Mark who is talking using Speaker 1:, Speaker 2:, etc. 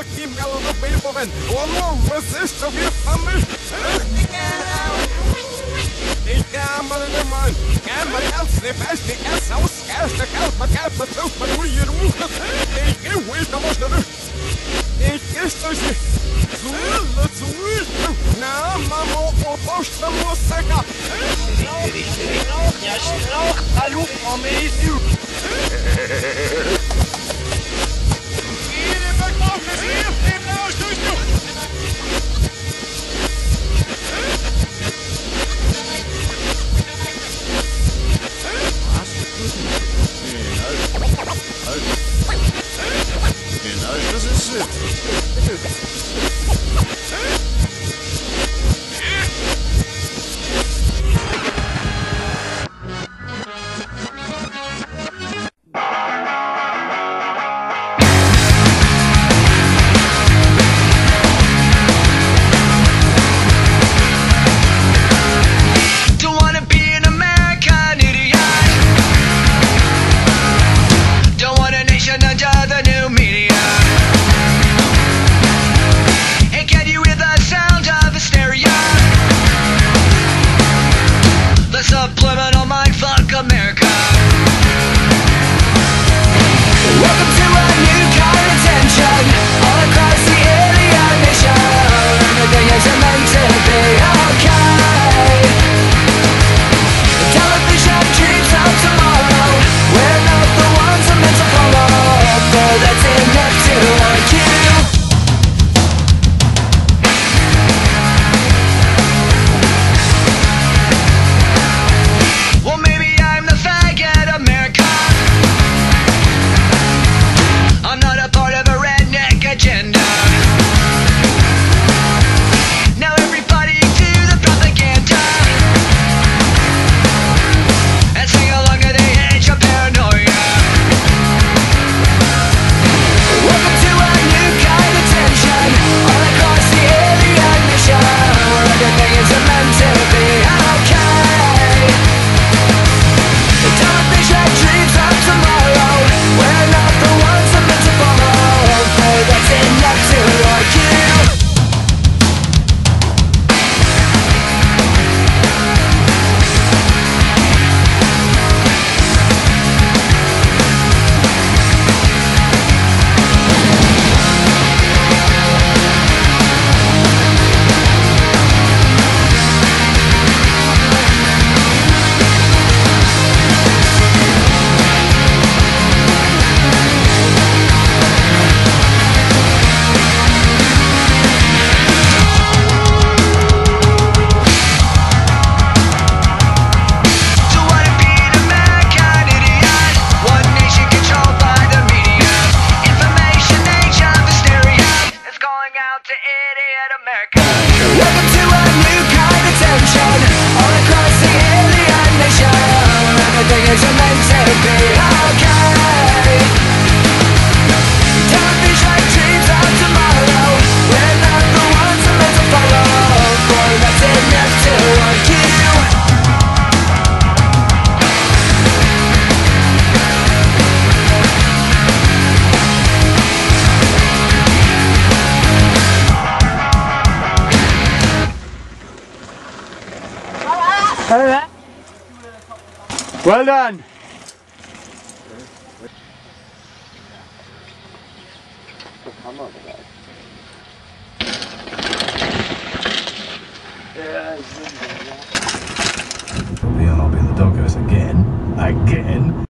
Speaker 1: keep out of the people and one resist of your family. Ich kann mal in der Mann, kann mal ganz ne Fest, die erst aus, erst der Kalb, man kann man tut, man will hier rufen. Ich geh ruhig, da muss er. Ich ist euch zu na, Mama, Post, da muss er. Ja, Strauch, hallo, Mama, ist du. Hier, verkauf es hier, nimm raus, durch du.
Speaker 2: Genau, das ist es.
Speaker 3: Well done.
Speaker 2: Probably I'll be in the doghouse again.